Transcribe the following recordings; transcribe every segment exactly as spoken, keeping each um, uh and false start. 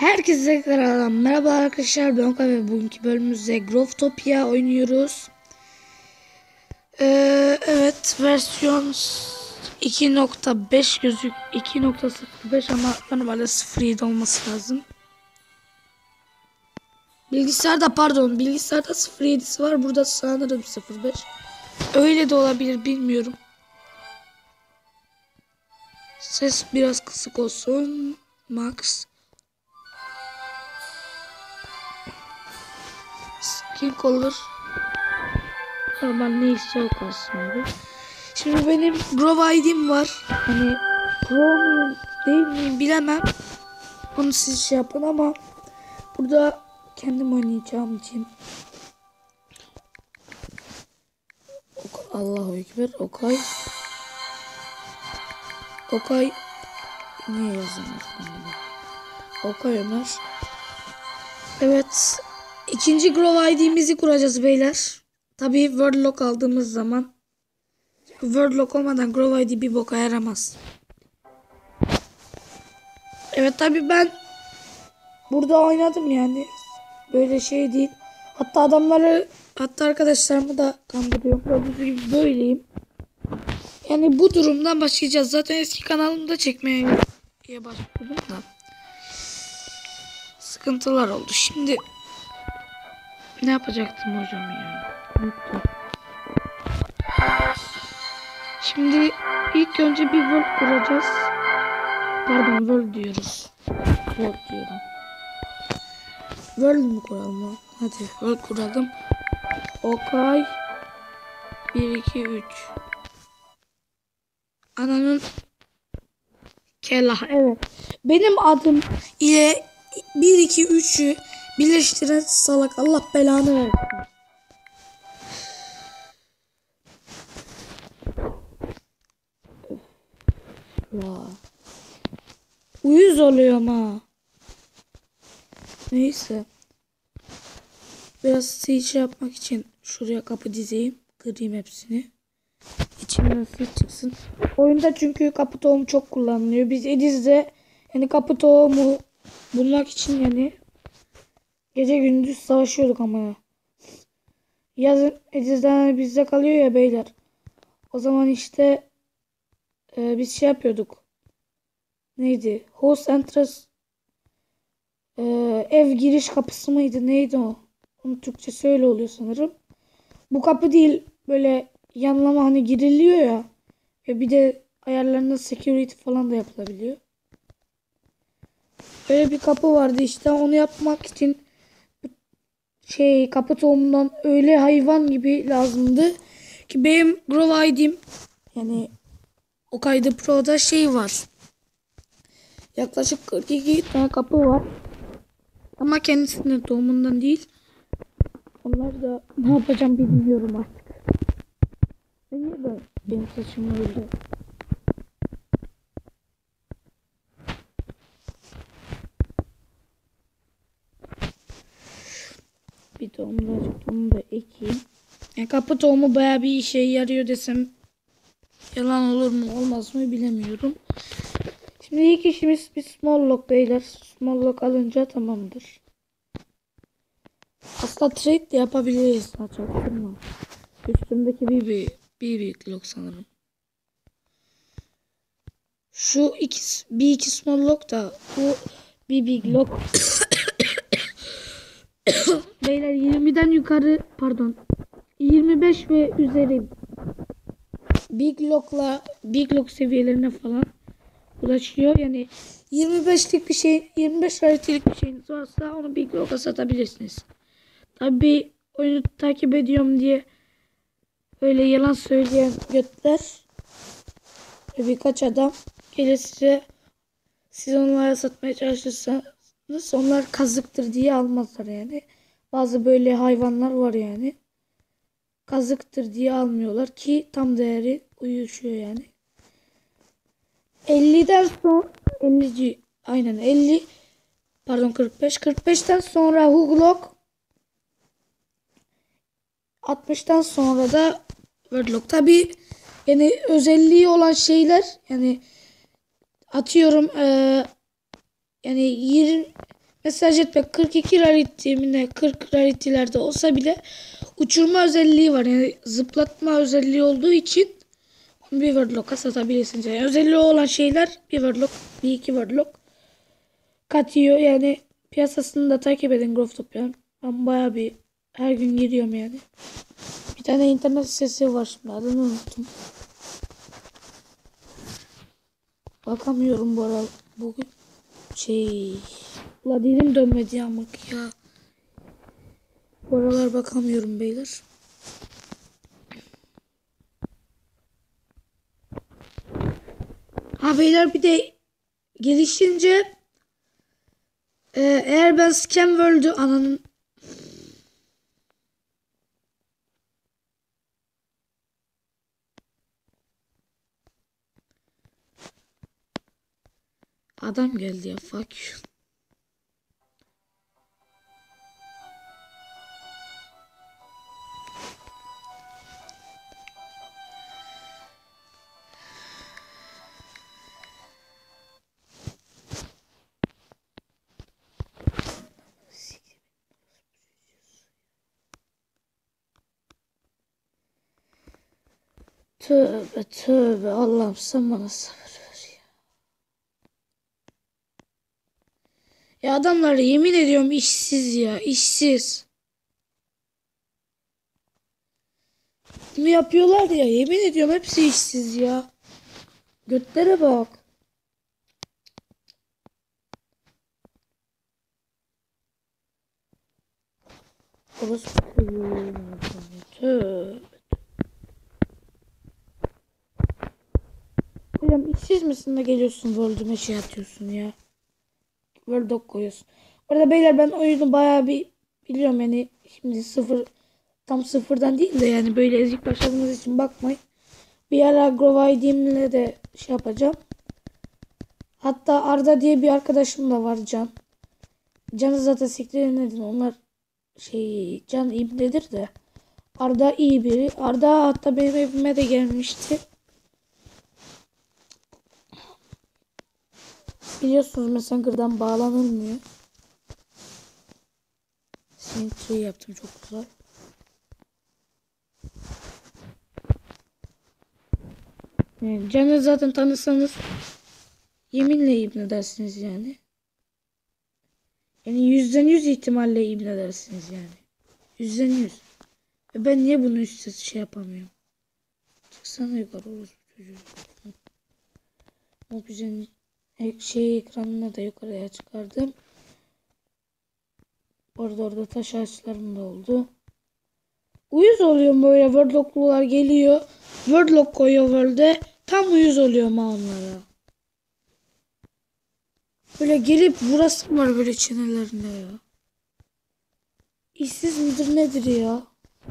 Herkese tekrardan merhaba arkadaşlar, ben Okan ve bugünkü bölümümüzde Growtopia oynuyoruz. Ee, evet, versiyon iki nokta beş gözük iki nokta sıfır beş ama normalde sıfır yedi olması lazım. Bilgisayarda pardon bilgisayarda sıfır yedisi var, burada sanırım sıfır beş. Öyle de olabilir, bilmiyorum. Ses biraz kısık olsun. Max. Skin color normal neyse o kalsın abi. Şimdi benim Grow I D'm var. Hani Grow muyum değil miyim bilemem. Onu siz şey yapın ama burada kendim oynayacağım için. Allahu Ekber. Okay. Okay. Niye yazılmıyor? Okay Ömer. Evet. İkinci Grow I D'mizi kuracağız beyler. Tabii Wordlock aldığımız zaman. Wordlock olmadan Grow I D bir boka yaramaz. Evet tabii ben burada oynadım yani. Böyle şey değil. Hatta adamları, hatta arkadaşlarımı da kandırıyorum. Gördüğünüz gibi böyleyim. Yani bu durumdan başlayacağız. Zaten eski kanalımda çekmeye başladım da sıkıntılar oldu. Şimdi ne yapacaktım hocam ya? Unuttum. Şimdi ilk önce bir world kuracağız. Pardon, world diyoruz. World diyorum. World mu kuralım lan? Hadi world kuralım. Okay. bir iki üç. Ananın kelah. Evet. Benim adım ile bir iki üçü birleştiren salak, Allah belanı versin. Ya. Uyuz oluyorum ha. Neyse. Biraz siege yapmak için şuraya kapı dizeyim. Kırayım hepsini. İçinden siege çıksın. Oyunda çünkü kapı tohumu çok kullanılıyor. Biz Ediz'de yani kapı tohumu bulmak için yani gece gündüz savaşıyorduk ama. Yazın Ediz'den bizde kalıyor ya beyler. O zaman işte e, biz şey yapıyorduk. Neydi? Host entrance e, ev giriş kapısı mıydı? Neydi o? Onun Türkçesi öyle oluyor sanırım. Bu kapı değil, böyle yanlama hani giriliyor ya. Ve bir de ayarlarında security falan da yapılabiliyor. Böyle bir kapı vardı işte, onu yapmak için şey kapı tohumundan öyle hayvan gibi lazımdı ki benim Grow I D'm yani o kaydı Pro'da şey var. Yaklaşık kırk iki tane kapı var. Ama kendisinin tohumundan değil. Onlar da ne yapacağım bilmiyorum artık. Ben niye ben benim saçım öyle? Bir tohumda onu da ekeyim. Yani kapı tohumu bayağı bir işe yarıyor desem yalan olur mu olmaz mı bilemiyorum. Şimdi ilk işimiz bir small lock beyler. Small lock alınca tamamdır. Aslında trade de yapabiliriz. Çaktırma. Üstümdeki bir, bir, bir büyük lock sanırım. Şu iki, bir iki small lock da bu bir big lock. Beyler yirmiden yukarı pardon yirmi beş ve üzeri big lock'la big lock seviyelerine falan ulaşıyor. Yani yirmi beşlik bir şey, yirmi beş raritelik bir şeyiniz varsa onu big lock'a satabilirsiniz. Tabi oyunu takip ediyorum diye öyle yalan söyleyen götler ve birkaç adam gelir size, siz onlara satmaya çalışırsanız onlar kazıktır diye almazlar yani. Bazı böyle hayvanlar var yani. Kazıktır diye almıyorlar ki tam değeri uyuşuyor yani. elliden sonra elli aynen elli pardon kırk beş kırk beşten sonra Huglok, altmıştan sonra da Wordlock. Tabi yani özelliği olan şeyler yani atıyorum ee, yani yirmi Mesela jetpack kırk iki rarity mi ne kırk rarity'lerde olsa bile uçurma özelliği var. Yani zıplatma özelliği olduğu için bir wordlock'a satabilirsiniz. Yani özelliği olan şeyler bir wordlock, bir iki wordlock katıyor. Yani piyasasını da takip edin Growtopia'nın. Ben bayağı bir her gün giriyorum yani. Bir tane internet sitesi var, şimdi adını unuttum. Bakamıyorum bu ara. Bugün şey... La dilim dönmedi yamuk ya. Bu aralar bakamıyorum beyler. Ha beyler, bir de gelişince e, eğer ben Scam World'ü ananın adam geldi ya, fuck you. Tövbe tövbe, Allah'ım sen bana sabır ver ya. Ya adamlar yemin ediyorum işsiz ya, işsiz. Bunu yapıyorlar ya, yemin ediyorum hepsi işsiz ya. Götlere bak. Orası tövbe. Hocam işsiz misin de geliyorsun World'üme şey atıyorsun ya. World Dog koyuyorsun. Orada beyler ben oyunu bayağı bir biliyorum yani, şimdi sıfır, tam sıfırdan değil de yani böyle ezik başladığınız için bakmayın. Bir ara Grow I D'imle de şey yapacağım. Hatta Arda diye bir arkadaşım da var, Can. Can'ı zaten siktirin edin, onlar şey, Can ibnedir de. Arda iyi biri. Arda hatta benim evime de gelmişti. Biliyorsunuz Messenger'dan bağlanılmıyor. Sync yaptım, çok güzel. Yani Can'ı zaten tanısanız yeminle ibne dersiniz yani. Yani yüzden yüz ihtimalle ibne dersiniz yani. Yüzden yüz. E ben niye bunu üstte şey yapamıyorum? Çıksana yukarı orası çocuğu. O güzel şey ekranına da yukarıya çıkardım. Orada orada taş ağaçlarım da oldu. Uyuz oluyorum böyle, wordlock'lular geliyor. Wordlock koyuyor World'e. Tam uyuz oluyorum ha onlara. Böyle gelip vurasım var böyle çenelerine ya. İşsiz midir nedir ya?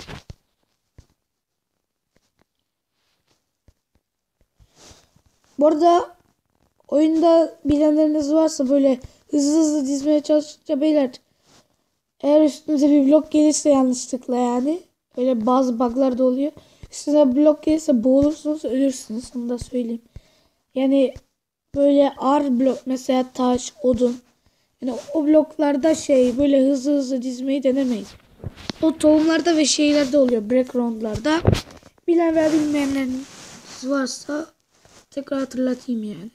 Bu arada oyunda bilenleriniz varsa böyle hızlı hızlı dizmeye çalışınca beyler, eğer üstünüze bir blok gelirse yanlışlıkla, yani öyle bazı bug'lar da oluyor. Üstüne blok gelirse boğulursunuz, ölürsünüz, onu da söyleyeyim. Yani böyle ağır blok, mesela taş, odun, yani o bloklarda şey böyle hızlı hızlı dizmeyi denemeyin. O tohumlarda ve şeylerde oluyor, background'larda. Bilen veya bilmeyenleriniz varsa tekrar hatırlatayım yani.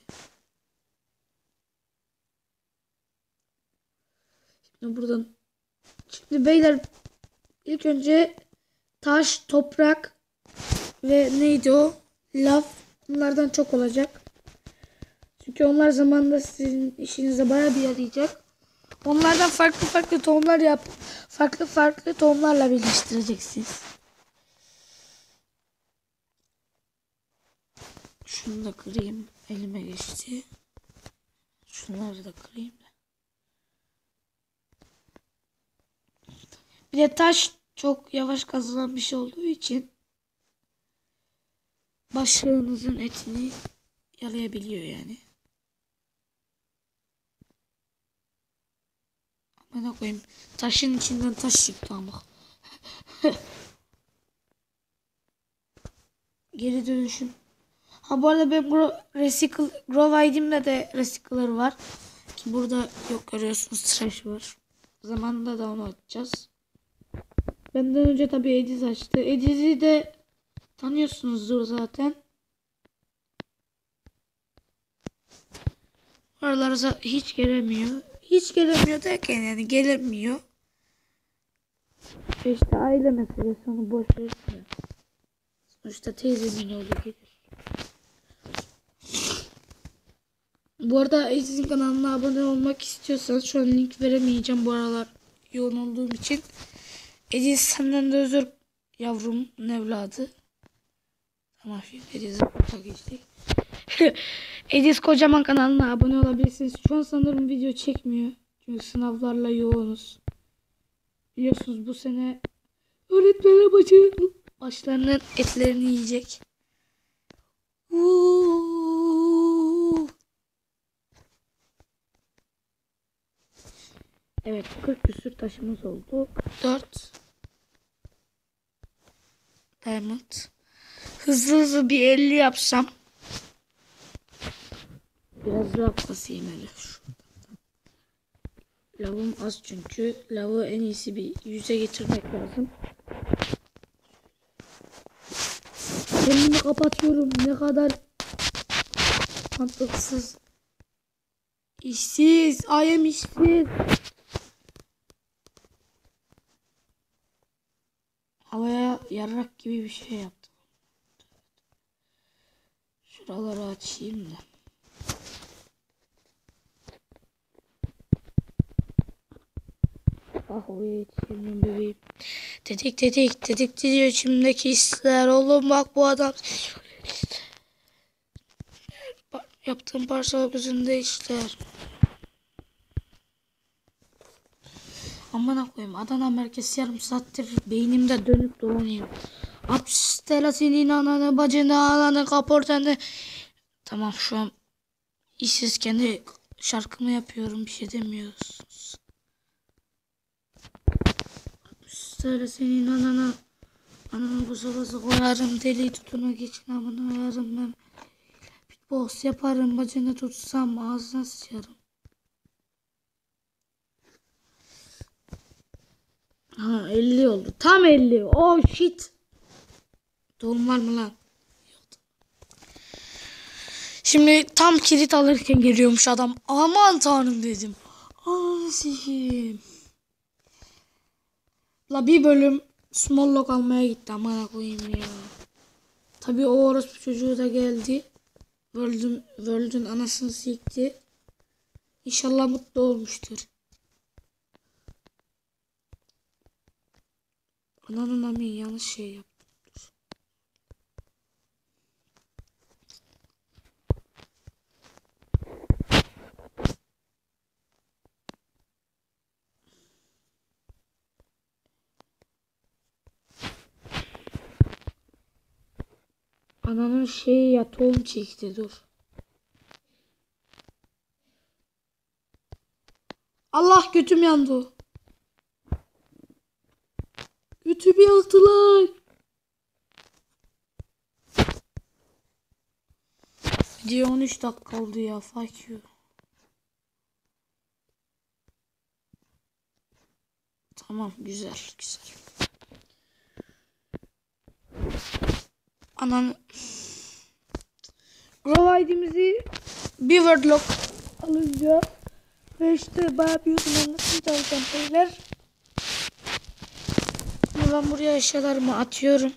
Şimdi buradan, şimdi beyler ilk önce taş, toprak ve neydi o? Lav. Bunlardan çok olacak. Çünkü onlar zamanla sizin işinize bayağı bir yarayacak. Onlardan farklı farklı tohumlar yap, farklı farklı tohumlarla birleştireceksiniz. Şunu da kırayım. Elime geçti. Şunları da kırayım da. Bir de taş çok yavaş kazılan bir şey olduğu için başlığınızın etini yalayabiliyor yani. Bana koyayım. Taşın içinden taş çıktı ama. Geri dönüşüm. Ha bu arada benim Grow, Recycle, Grow I D'imde de Recycler var. Burada yok görüyorsunuz tıraş var. Zamanında da onu açacağız. Benden önce tabii Ediz açtı. Ediz'i de tanıyorsunuzdur zaten. Oralara hiç gelemiyor. Hiç gelemiyor derken yani gelemiyor. İşte aile meselesi, onu boş verin. Sonuçta teyzemin oğlu gelir. Bu arada Ediz'in kanalına abone olmak istiyorsanız şu an link veremeyeceğim bu aralar yoğun olduğum için. Ediz senden de özür yavrum evladı. Tamam şimdi Ediz'e fotoğraf geçtik. Ediz kocaman kanalına abone olabilirsiniz. Şu an sanırım video çekmiyor. Çünkü sınavlarla yoğunuz. Biliyorsunuz bu sene öğretmenler başı başlarının etlerini yiyecek. Uuu. Evet kırk küsür taşımız oldu. kırk dört Diamond. Hızlı hızlı bir elli yapsam. Biraz daha basayım hele. Lavım az çünkü. Lavı en iyisi bir yüze getirmek lazım. Kendimi kapatıyorum. Ne kadar mantıksız. İşsiz. I am işsiz. Havaya yarrak gibi bir şey yaptım. Şuraları açayım da. Ah oraya yetişemiyorum bebeğim. Tetik tetik tetik diyor içimdeki hisler. Oğlum bak bu adam. Yaptığım parçalar gözünde işler. Aman koyayım Adana merkez yarım saattir beynimde dönüp dolanıyor. Apstela senin ananı bacını ananı kaportanı. Tamam şu an işsiz kendi şarkımı yapıyorum bir şey demiyorsunuz. Apstela senin anana ananı bu sabası koyarım deli tutmak için amına koyarım ben. Beatbox yaparım bacını tutsam ağzına sıçarım. Ha elli oldu. Tam elli. Oh shit. Doğum var mı lan? Şimdi tam kilit alırken geliyormuş adam. Aman tanrım dedim. Aman sikiyim. La bir bölüm small lock almaya gitti. Aman koyayım ya. Tabii o orospu çocuğu da geldi. World'ün, World'ün anasını sikti. İnşallah mutlu olmuştur. Ananın amı yanlış şey yaptı. Ananın şeyi ya tohum çekti dur. Allah götüm yandı. Götümü yaktılar. Video on üç dakika kaldı ya. Fuck you. Tamam güzel güzel. Anan Grow I D'mizi bir wordlock alınca ve işte bayağı bir uzun anlatacağım beyler. Ben buraya eşyalarımı atıyorum.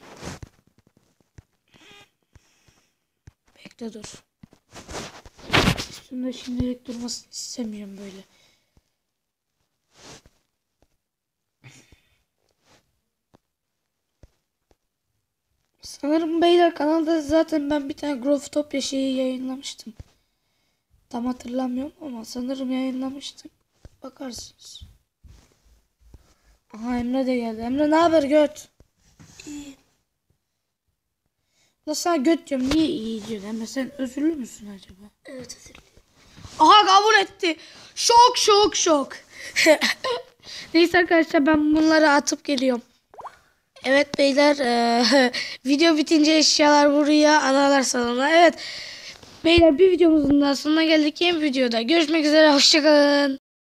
Bekle dur. Üstümde şimdilik durmasını istemiyorum böyle. Sanırım beyler kanalda zaten ben bir tane Growtopia şeyi yayınlamıştım. Tam hatırlamıyorum ama sanırım yayınlamıştım. Bakarsınız. Aha Emre de geldi. Emre ne haber göt? İyi. La sana göt diyorum. Niye iyi diyorsun Emre? Sen özürlü müsün acaba? Evet özürlü. Aha kabul etti. Şok şok şok. Neyse arkadaşlar ben bunları atıp geliyorum. Evet beyler e, video bitince eşyalar buraya analar salona. Evet Beyler bir videomuzun daha sonuna geldik. Yeni bir videoda görüşmek üzere. Hoşçakalın.